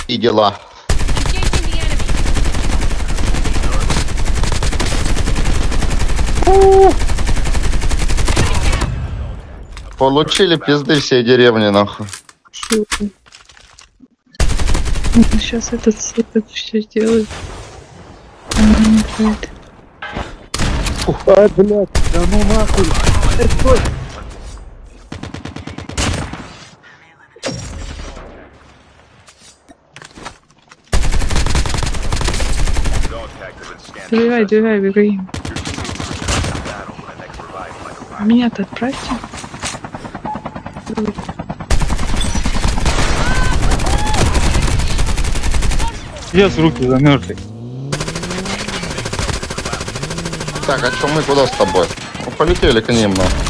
И дела. Получили пизды всей деревни, нахуй. Сейчас этот все сделает. Ай, блядь, да ну нахуй. Стой. Двигай, беги. Меня-то отправьте. Сейчас руки замерзли. Так, а что мы куда с тобой? Ну, полетели к ним, нахуй.